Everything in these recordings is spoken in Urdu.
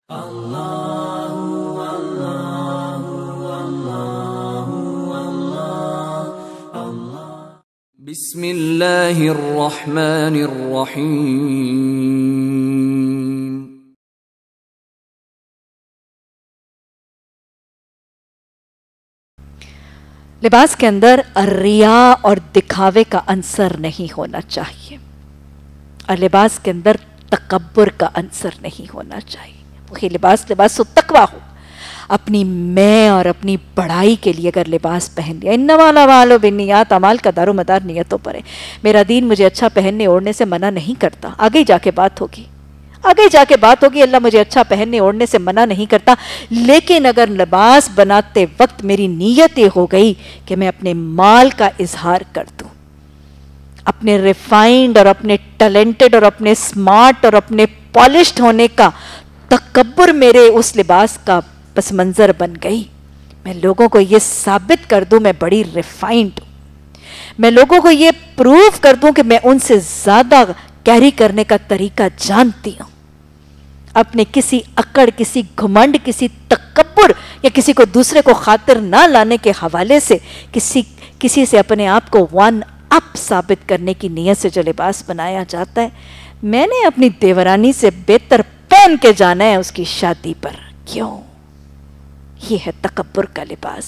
بسم اللہ الرحمن الرحیم۔ لباس کے اندر الریا اور دکھاوے کا عنصر نہیں ہونا چاہیے، اور لباس کے اندر تکبر کا عنصر نہیں ہونا چاہیے۔ وہی لباس التقویٰ ہو، اپنی میں اور اپنی بڑائی کے لیے اگر لباس پہن لیا، انما الاعمال بالنیات، اعمال کا دار و مدار نیتوں پر ہے۔ میرا دین مجھے اچھا پہننے اوڑھنے سے منع نہیں کرتا، آگے جا کے بات ہوگی، اللہ مجھے اچھا پہننے اوڑھنے سے منع نہیں کرتا، لیکن اگر لباس بناتے وقت میری نیت یہ ہو گئی کہ میں اپنے مال کا اظہار کر دوں، اپنے ریفائنڈ اور اپنے ٹیلنٹڈ اور اپنے سمارٹ اور اپنے پالشڈ ہونے کا تکبر میرے اس لباس کا پس منظر بن گئی، میں لوگوں کو یہ ثابت کر دوں میں بڑی ریفائنڈ ہوں، میں لوگوں کو یہ پروف کر دوں کہ میں ان سے زیادہ کیری کرنے کا طریقہ جانتی ہوں، اپنے کسی اکڑ، کسی گھمنڈ، کسی تکبر یا کسی کو دوسرے کو خاطر نہ لانے کے حوالے سے کسی سے اپنے آپ کو ون اپ ثابت کرنے کی نیت سے جو لباس بنایا جاتا ہے، میں نے اپنی دیورانی سے بہتر پہن کے جانا ہے اس کی شادی پر، کیوں؟ یہ ہے تکبر کا لباس۔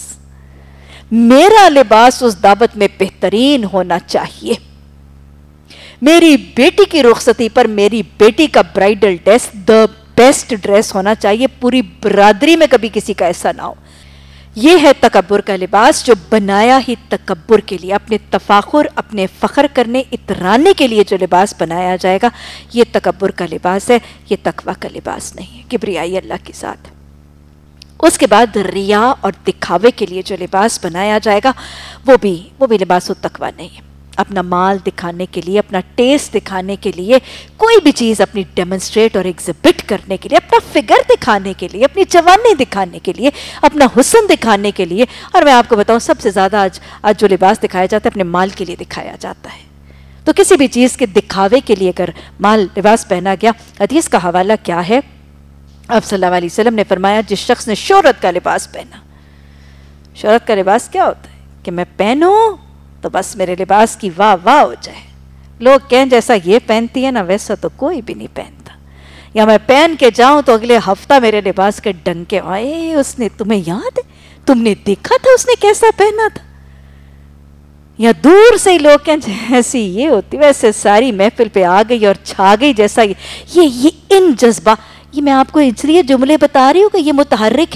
میرا لباس اس دعوت میں بہترین ہونا چاہیے، میری بیٹی کی رخصتی پر میری بیٹی کا برائیڈل ڈریس دا بیسٹ ڈریس ہونا چاہیے، پوری برادری میں کبھی کسی کا ایسا نہ ہو۔ یہ ہے تکبر کا لباس، جو بنایا ہی تکبر کے لیے، اپنے تفاخر، اپنے فخر کرنے، اترانے کے لیے جو لباس بنایا جائے گا، یہ تکبر کا لباس ہے، یہ تقوی کا لباس نہیں ہے، کبریائی اللہ کے ساتھ۔ اس کے بعد ریا اور دکھاوے کے لیے جو لباس بنایا جائے گا، وہ بھی لباس التقویٰ نہیں ہے۔ اپنا مال دکھانے کے لیے، اپنا ٹیسٹ دکھانے کے لیے، کوئی بھی چیز اپنی ڈیمونسٹریٹ اور ایگزبٹ کرنے کے لیے، اپنا فگر دکھانے کے لیے، اپنی جوانی دکھانے کے لیے، اپنا حسن دکھانے کے لیے، اور میں آپ کو بتاؤں سب سے زیادہ آج جو لباس دکھایا جاتا ہے اپنے مال کے لیے دکھایا جاتا ہے۔ تو کسی بھی چیز کے دکھاوے کے لیے اگر لباس پہنا گیا، حدیث کا حوالہ کیا ہے؟ آپ صلی اللہ علیہ وسلم نے فرمایا، جس شخص نے شہرت کا لباس پہنا، شہرت کا لباس کیا ہوتا ہے کہ میں پہنوں تو بس میرے لباس کی واہ واہ ہو جائے، لوگ کہیں جیسا یہ پہنتی ہے نا ویسا تو کوئی بھی نہیں پہنتا، یا میں پہن کے جاؤں تو اگلے ہفتہ میرے لباس کے ڈنکے آئے، اس نے تمہیں یاد ہے، تم نے دیکھا تھا اس نے کیسا پہنا تھا، یا دور سے ہی لوگ کہیں جیسی یہ ہوتی ویسے ساری محفل پہ آ گئی اور چھا گئی، جیسا یہ ان جذبہ، یہ میں آپ کو اس لیے جملے بتا رہی ہوں کہ یہ متحرک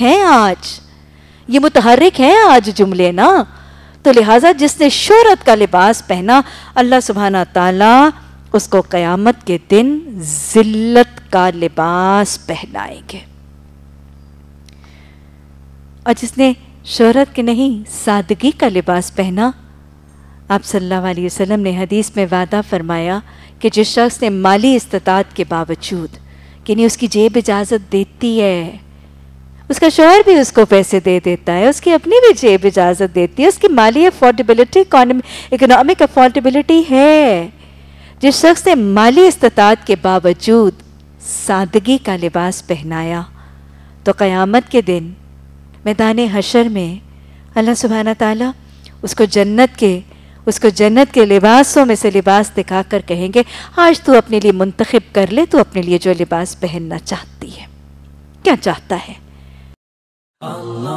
ہیں آج جملے نا، تو لہٰذا جس نے شہرت کا لباس پہنا، اللہ سبحانہ تعالیٰ اس کو قیامت کے دن ذلت کا لباس پہنائیں گے، اور جس نے شہرت کے نہیں سادگی کا لباس پہنا، آپ صلی اللہ علیہ وسلم نے حدیث میں وعدہ فرمایا کہ جس شخص نے مالی استطاعت کے باوجود، کہ نہیں اس کی جیب اجازت دیتی ہے، اس کا شوہر بھی اس کو پیسے دے دیتا ہے، اس کی اپنی بھی جیب اجازت دیتی ہے، اس کی مالی افورڈیبلٹی، اکنامک افورڈیبلٹی ہے، جس شخص نے مالی استطاعت کے باوجود سادگی کا لباس پہنایا، تو قیامت کے دن میدان حشر میں اللہ سبحانہ تعالیٰ اس کو جنت کے لباسوں میں سے لباس دکھا کر کہیں گے، آج تو اپنے لیے منتخب کر لے، تو اپنے لیے جو لباس پہننا چاہتی ہے، کیا چاہتا ہے؟